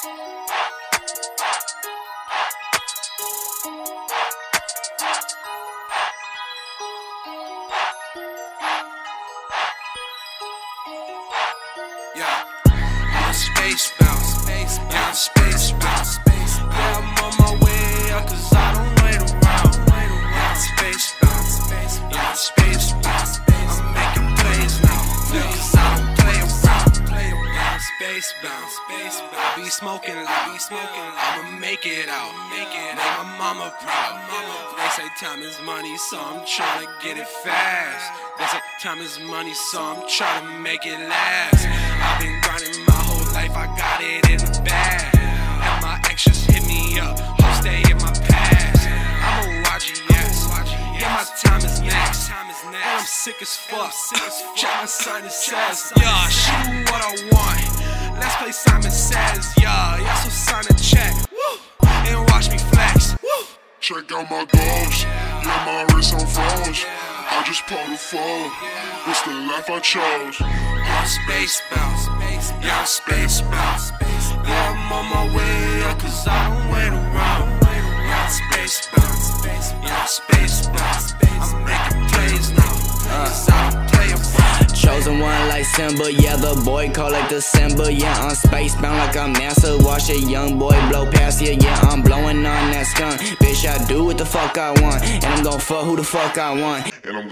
Yeah, I'm space bounce, yeah, I'm space bounce. Yeah, I'm on my way up, cause I don't wait around. Yeah, I'm space bounce, yeah, I'm space bounce. I'm making plays now, cause I don't play around. Yeah, I'm space bounce, I be smoking, I'ma make it out, make my mama proud. They say time is money, so I'm tryna get it fast. They say time is money, so I'm tryna make it last. I've been grinding my whole life, I got it in the bag. And my extras hit me up, hope stay in my past. I'm a YGS, yeah, my time is next. And I'm sick as fuck, check my sinus says. Yeah, she do what I want, let's play Simon Says. Yeah, so sign a check, and watch me flex. Check out my goals, yeah, my wrist on froze. I just pulled a fold, it's the life I chose. Yeah, I'm space bounce, yeah, I'm space bounce. Yeah, I'm on my way up, cause I don't wait around. Yeah, I'm space bounce, yeah, I'm space bounce. I'm making plays now, cause I don't play around. Chosen one like Simba, yeah, the boy call like December. Yeah, I'm spacebound like I'm NASA. Watch a young boy blow past you, yeah, I'm blowing on that skunk. Bitch, I do what the fuck I want, and I'm gon' fuck who the fuck I want.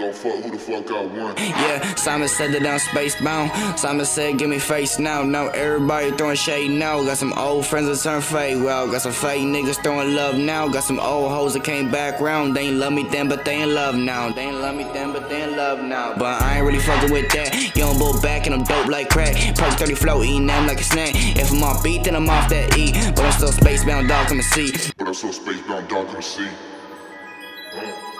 Yeah, Simon said that I'm spacebound. Simon said give me face now. Now everybody throwing shade now. Got some old friends that turn fake. Well, got some fake niggas throwing love now. Got some old hoes that came back round. They ain't love me then, but they in love now. They ain't love me then, but they in love now. But I ain't really fucking with that. Young bull back and I'm dope like crack. Perk 30 flow, eating them like a snack. If I'm off beat, then I'm off that E. But I'm still spacebound, dog, come and see.